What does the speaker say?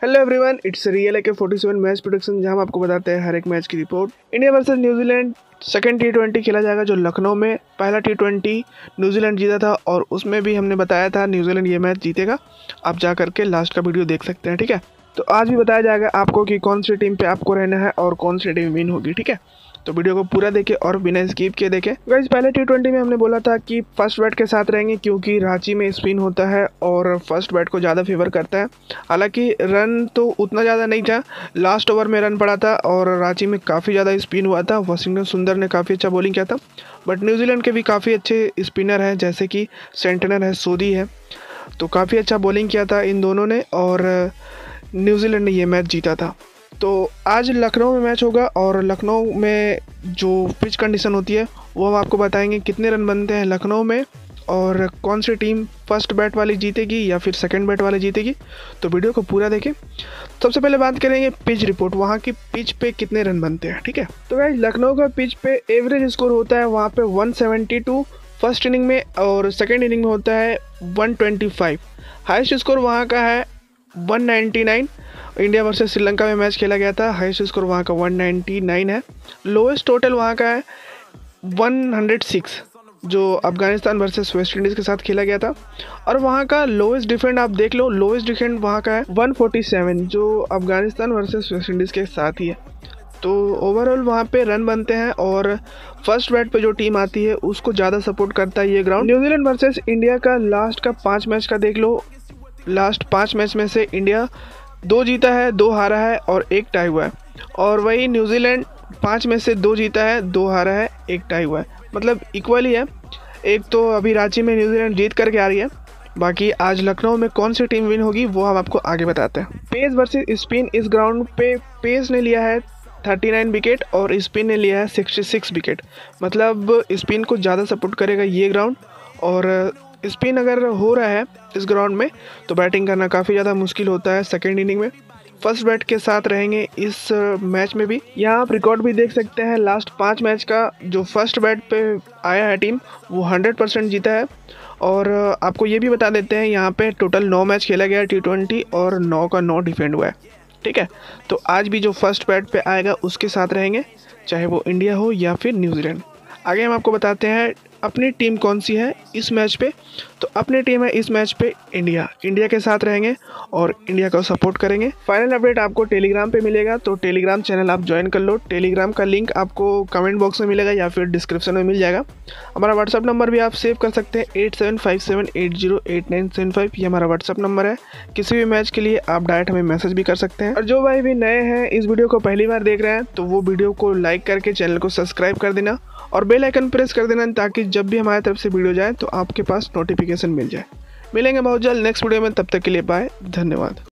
Hello everyone, it's real AK 47 match prediction, जहां हम आपको बताते हैं हर एक मैच की रिपोर्ट। इंडिया वर्सेस न्यूजीलैंड सेकंड T20 खेला जाएगा जो लखनऊ में। पहला T20 न्यूजीलैंड जीता था और उसमें भी हमने बताया था न्यूजीलैंड ये मैच जीतेगा। आप जा करके लास्ट का वीडियो देख सकते हैं, ठीक है। तो आज भी बताया जाएगा आपको कि कौन सी टीम पे आपको रहना है और कौन सी टीम विन होगी, ठीक है। तो वीडियो को पूरा देखें और बिना स्किप किए देखें। गाइस, पहले T20 में हमने बोला था कि फर्स्ट बैट के साथ रहेंगे क्योंकि रांची में स्पिन होता है और फर्स्ट बैट को ज़्यादा फेवर करता है। हालांकि रन तो उतना ज़्यादा नहीं था, लास्ट ओवर में रन पड़ा था और रांची में काफ़ी ज़्यादा स्पिन हुआ था। वाशिंगटन सुंदर ने काफ़ी अच्छा बॉलिंग किया था, बट न्यूजीलैंड के भी काफ़ी अच्छे स्पिनर हैं, जैसे कि सेंटनर है, सोदी है, तो काफ़ी अच्छा बॉलिंग किया था इन दोनों ने और न्यूजीलैंड ने ये मैच जीता था। तो आज लखनऊ में मैच होगा और लखनऊ में जो पिच कंडीशन होती है वो हम आपको बताएंगे, कितने रन बनते हैं लखनऊ में और कौन सी टीम फर्स्ट बैट वाली जीतेगी या फिर सेकंड बैट वाली जीतेगी। तो वीडियो को पूरा देखें। सबसे पहले बात करेंगे पिच रिपोर्ट, वहाँ की पिच पे कितने रन बनते हैं, ठीक है। तो गाइस, लखनऊ का पिच पे एवरेज स्कोर होता है वहाँ पे 172 फर्स्ट इनिंग में और सेकेंड इनिंग में होता है 125। हाईएस्ट स्कोर वहाँ का है 199। इंडिया वर्सेस श्रीलंका में मैच खेला गया था, हाईएस्ट स्कोर वहाँ का 199 है। लोएस्ट टोटल वहाँ का है 106, जो अफगानिस्तान वर्सेस वेस्ट इंडीज़ के साथ खेला गया था। और वहाँ का लोएस्ट डिफेंड आप देख लो, लोएस्ट डिफेंड वहाँ का है 147, जो अफगानिस्तान वर्सेस वेस्ट इंडीज़ के साथ ही है। तो ओवरऑल वहाँ पे रन बनते हैं और फर्स्ट बैट पे जो टीम आती है उसको ज़्यादा सपोर्ट करता है ये ग्राउंड। न्यूजीलैंड वर्सेस इंडिया का लास्ट का 5 मैच का देख लो, लास्ट 5 मैच में से इंडिया 2 जीता है, 2 हारा है और 1 टाई हुआ है। और वही न्यूजीलैंड 5 में से 2 जीता है, 2 हारा है, 1 टाई हुआ है, मतलब इक्वली है। एक तो अभी रांची में न्यूजीलैंड जीत करके आ रही है, बाकी आज लखनऊ में कौन सी टीम विन होगी वो हम आपको आगे बताते हैं। पेस वर्सेस स्पिन, इस ग्राउंड पे पेस ने लिया है 39 विकेट और स्पिन ने लिया है 66 विकेट, मतलब स्पिन को ज़्यादा सपोर्ट करेगा ये ग्राउंड। और स्पिन अगर हो रहा है इस ग्राउंड में तो बैटिंग करना काफ़ी ज़्यादा मुश्किल होता है सेकेंड इनिंग में। फर्स्ट बैट के साथ रहेंगे इस मैच में भी। यहाँ आप रिकॉर्ड भी देख सकते हैं, लास्ट 5 मैच का जो फर्स्ट बैट पे आया है टीम वो 100% जीता है। और आपको ये भी बता देते हैं, यहाँ पे टोटल 9 मैच खेला गया है T20 और 9 का 9 डिफेंड हुआ है, ठीक है। तो आज भी जो फर्स्ट बैट पे आएगा उसके साथ रहेंगे, चाहे वो इंडिया हो या फिर न्यूजीलैंड। आगे हम आपको बताते हैं अपनी टीम कौन सी है इस मैच पे। तो अपनी टीम है इस मैच पे इंडिया के साथ रहेंगे और इंडिया को सपोर्ट करेंगे। फाइनल अपडेट आपको टेलीग्राम पे मिलेगा, तो टेलीग्राम चैनल आप ज्वाइन कर लो। टेलीग्राम का लिंक आपको कमेंट बॉक्स में मिलेगा या फिर डिस्क्रिप्शन में मिल जाएगा। हमारा व्हाट्सअप नंबर भी आप सेव कर सकते हैं 8757808975, ये हमारा व्हाट्सअप नंबर है। किसी भी मैच के लिए आप डायरेक्ट हमें मैसेज भी कर सकते हैं। और जो भाई भी नए हैं इस वीडियो को पहली बार देख रहे हैं तो वो वीडियो को लाइक करके चैनल को सब्सक्राइब कर देना और बेल आइकन प्रेस कर देना, ताकि जब भी हमारी तरफ से वीडियो जाए तो आपके पास नोटिफिकेशन मिल जाए। मिलेंगे बहुत जल्द नेक्स्ट वीडियो में, तब तक के लिए बाय, धन्यवाद।